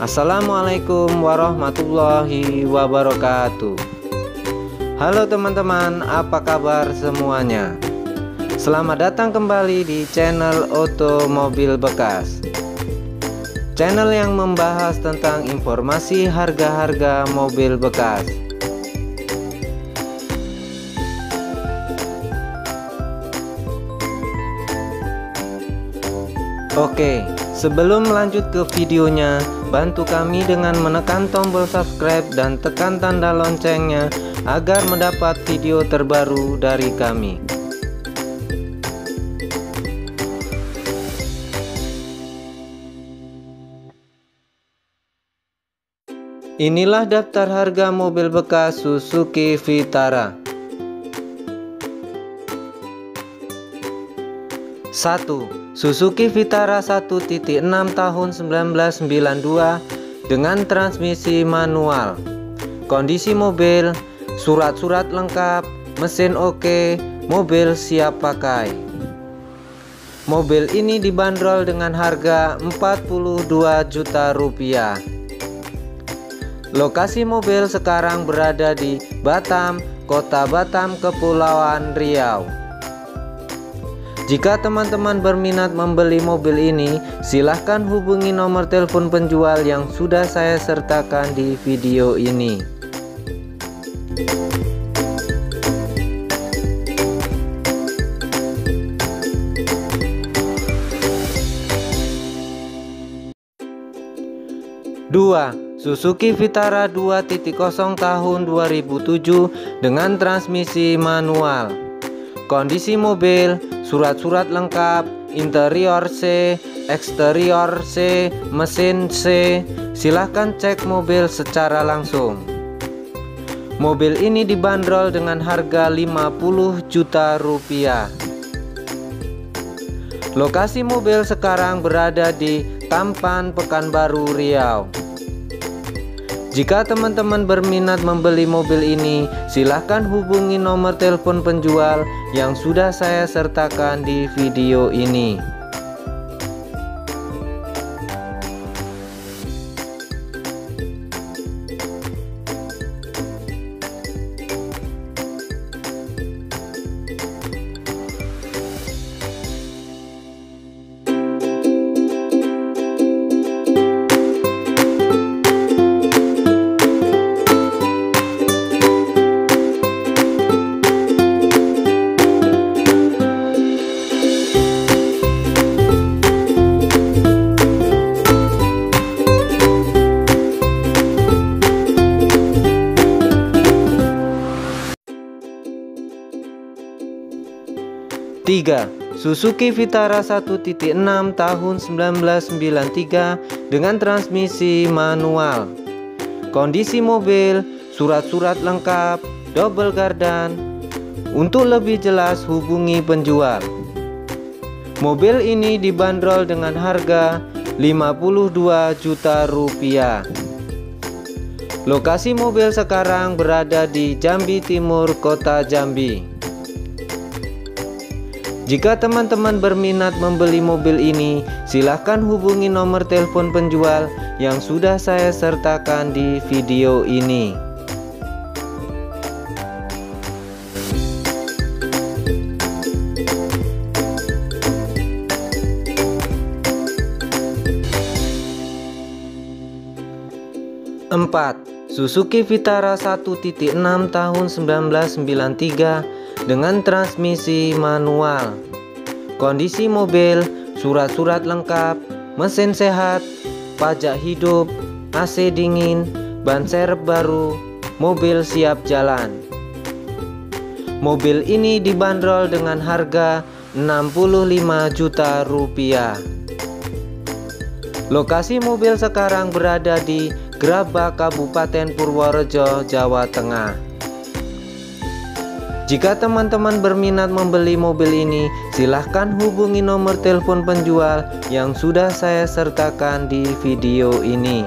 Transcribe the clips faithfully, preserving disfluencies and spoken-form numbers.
Assalamualaikum warahmatullahi wabarakatuh. Halo teman-teman, apa kabar semuanya? Selamat datang kembali di channel Otomobil Bekas, channel yang membahas tentang informasi harga-harga mobil bekas. Oke, sebelum lanjut ke videonya, bantu kami dengan menekan tombol subscribe dan tekan tanda loncengnya agar mendapat video terbaru dari kami. Inilah daftar harga mobil bekas Suzuki Vitara. satu. Suzuki Vitara satu titik enam tahun seribu sembilan ratus sembilan puluh dua dengan transmisi manual. Kondisi mobil, surat-surat lengkap, mesin oke, mobil siap pakai. Mobil ini dibanderol dengan harga empat puluh dua juta rupiah. Lokasi mobil sekarang berada di Batam, Kota Batam, Kepulauan Riau. Jika teman-teman berminat membeli mobil ini, silahkan hubungi nomor telepon penjual yang sudah saya sertakan di video ini. dua. Suzuki Vitara dua titik nol tahun dua ribu tujuh dengan transmisi manual. Kondisi mobil, surat-surat lengkap, interior C, eksterior C, mesin C. Silahkan cek mobil secara langsung. Mobil ini dibanderol dengan harga lima puluh juta rupiah. Lokasi mobil sekarang berada di Tampan, Pekanbaru, Riau. Jika teman-teman berminat membeli mobil ini, silahkan hubungi nomor telepon penjual yang sudah saya sertakan di video ini. tiga. Suzuki Vitara satu titik enam tahun seribu sembilan ratus sembilan puluh tiga dengan transmisi manual. Kondisi mobil, surat-surat lengkap, double gardan. Untuk lebih jelas hubungi penjual. Mobil ini dibanderol dengan harga lima puluh dua juta rupiah. Lokasi mobil sekarang berada di Jambi Timur, Kota Jambi. Jika teman-teman berminat membeli mobil ini, silahkan hubungi nomor telepon penjual yang sudah saya sertakan di video ini. empat. Suzuki Vitara satu titik enam tahun seribu sembilan ratus sembilan puluh tiga dengan transmisi manual. Kondisi mobil, surat-surat lengkap, mesin sehat, pajak hidup, A C dingin, ban serep baru, mobil siap jalan. Mobil ini dibanderol dengan harga enam puluh lima juta rupiah. Lokasi mobil sekarang berada di Grabak, Kabupaten Purworejo, Jawa Tengah. Jika teman-teman berminat membeli mobil ini, silahkan hubungi nomor telepon penjual yang sudah saya sertakan di video ini.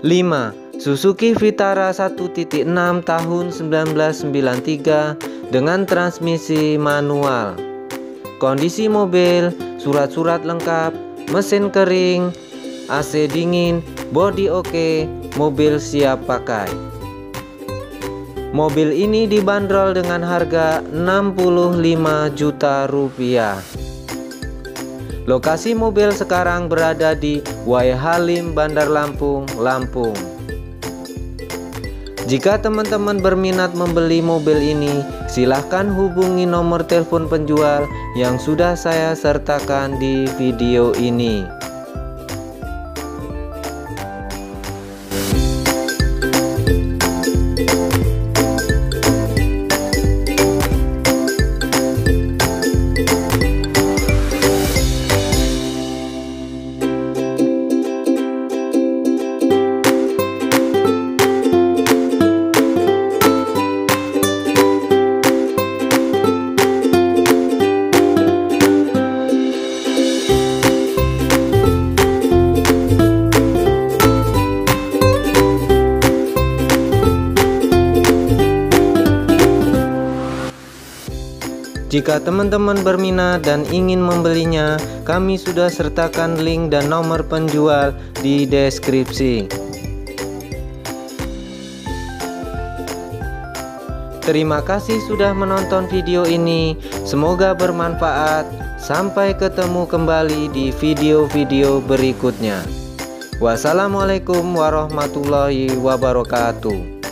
lima. Suzuki Vitara satu titik enam tahun seribu sembilan ratus sembilan puluh tiga dengan transmisi manual. Kondisi mobil, surat-surat lengkap, mesin kering, A C dingin, bodi oke, mobil siap pakai. Mobil ini dibanderol dengan harga enam puluh lima juta rupiah. Lokasi mobil sekarang berada di Wai Halim, Bandar Lampung, Lampung. Jika teman-teman berminat membeli mobil ini, silahkan hubungi nomor telepon penjual yang sudah saya sertakan di video ini. Jika teman-teman berminat dan ingin membelinya, kami sudah sertakan link dan nomor penjual di deskripsi. Terima kasih sudah menonton video ini, semoga bermanfaat. Sampai ketemu kembali di video-video berikutnya. Wassalamualaikum warahmatullahi wabarakatuh.